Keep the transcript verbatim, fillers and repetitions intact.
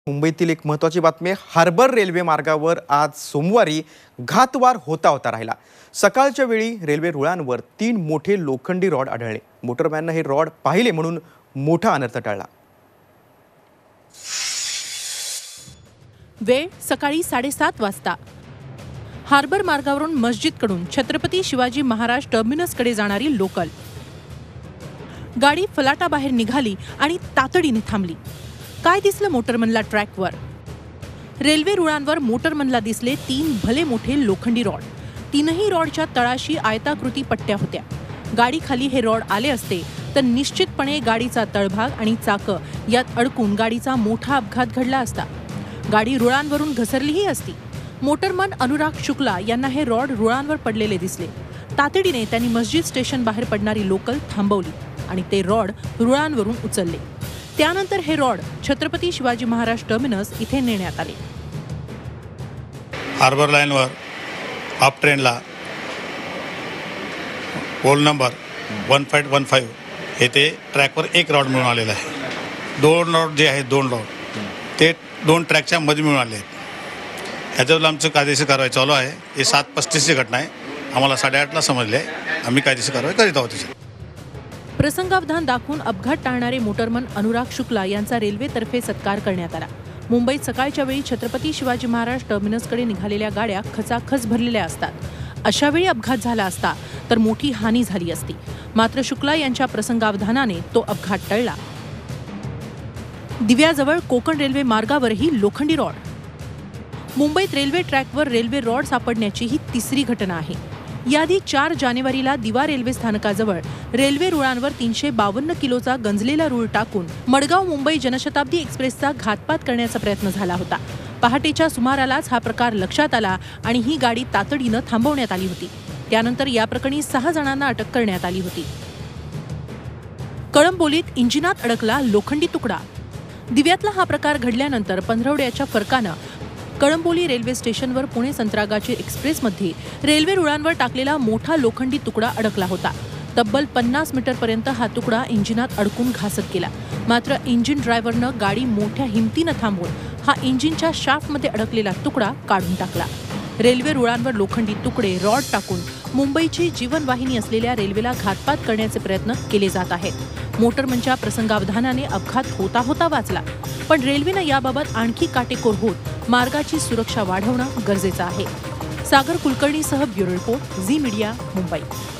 मुंबईतील एक महत्त्वाची बातमी आहे। हार्बर रेल्वे मार्गावर आज सोमवारी घातवार होता होता राहिला। सकाळच्या वेळी रेल्वे रुळांवर तीन मोठे लोखंडी रॉड आढळले। मोटरमॅनने हे रॉड पाहिले म्हणून मोठा अनर्थ टळला। वेळ सकाळी साडेसात वाजता। हार्बर मार्गावरून मस्जिदकडून छत्रपती शिवाजी महाराज टर्मिनसकडे जाणारी लोकल गाडी फलाटाबाहेर निघाली आणि तातडीने थांबली। काय दिसलं मोटरमनला ट्रॅकवर? रेल्वे रुळांवर मोटरमनला दिसले तीन भले मोठे लोखंडी रॉड। तीनही रॉडच्या तळाशी आयताकृती पट्ट्या होत्या। गाडीखाली हे रॉड आले असते तर निश्चितपणे गाडीचा तळभाग आणि चाकं यात अडकून गाडीचा मोठा अपघात घडला असता। गाडी रुळांवरून घसरलीही असती। मोटरमन अनुराग शुक्ला यांना हे रॉड रुळांवर पडलेले दिसले। तातडीने त्यांनी मस्जिद स्टेशन बाहेर पडणारी लोकल थांबवली आणि ते रॉड रुळांवरून उचलले। त्यानंतर हे रॉड छत्रपती शिवाजी महाराज टर्मिनस इथे नेण्यात आले। हार्बर लाईनवर अप ट्रेनला pole number one five one five येथे ट्रॅकवर एक रॉड मिळून आलेला आहे। दोन रॉड जे आहेत दोन रॉड ते दोन ट्रॅकच्या मध्ये मिळून आले आहेत। ह्याच्यावर आमचं कायदेशीर कारवाई चालू आहे। हे सात पस्तीसची घटना आहे। आम्हाला साडेआठला समजले। आम्ही कायदेशीर कारवाई करीत आहोत। त्याच्यात प्रसंगावधान दाखवून अपघात टाळणारे मोटरमन अनुराग शुक्ला यांचा रेल्वेतर्फे सत्कार करण्यात आला। मुंबईत सकाळच्या वेळी छत्रपती शिवाजी महाराज टर्मिनसकडे निघालेल्या गाड्या खचाखच भरलेल्या असतात। अशा वेळी अपघात झाला असता तर मोठी हानी झाली असती। मात्र शुक्ला यांच्या प्रसंगावधानाने तो अपघात टळला। दिव्याजवळ कोकण रेल्वे मार्गावरही लोखंडी रॉड। मुंबईत रेल्वे ट्रॅकवर रेल्वे रॉड सापडण्याची ही तिसरी घटना आहे। याआधी चार जानेवारीला दिवा रेल्वे स्थानकाजवळ रेल्वे रुळांवर तीनशे बावन्न किलोचा गंजलेला रूळ टाकून मडगाव मुंबई जनशताब्दी एक्सप्रेसचा घातपात करण्याचा प्रयत्न झाला होता। पहाटेच्या सुमारालाच हा प्रकार लक्षात आला आणि ही गाडी तातडीनं थांबवण्यात आली होती। त्यानंतर या प्रकरणी सहा जणांना अटक करण्यात आली होती। कळंबोलीत इंजिनात अडकला लोखंडी तुकडा। दिव्यातला हा प्रकार घडल्यानंतर पंधरवड्याच्या फरकानं कळंबोली रेल्वे स्टेशनवर पुणे संत्रागाची एक्सप्रेसमध्ये रेल्वे रुळांवर टाकलेला मोठा लोखंडी तुकडा अडकला होता। तब्बल पन्नास मीटरपर्यंत हा तुकडा इंजिनात अडकून घासत गेला। मात्र इंजिन ड्रायव्हरनं गाडी मोठ्या हिमतीनं थांबवून हा इंजिनच्या शाफ्टमध्ये अडकलेला तुकडा काढून टाकला। रेल्वे रुळांवर लोखंडी तुकडे रॉड टाकून मुंबईची जीवनवाहिनी असलेल्या रेल्वेला घातपात करण्याचे प्रयत्न केले जात आहेत। मोटरमनच्या प्रसंगावधानाने अपघात होता होता वाचला, पण रेल्वेनं याबाबत आणखी काटेकोर होत मार्गाची सुरक्षा वाढवणं गरजेचं आहे। सागर कुलकर्णीसह bureau report, Zee media, Mumbai.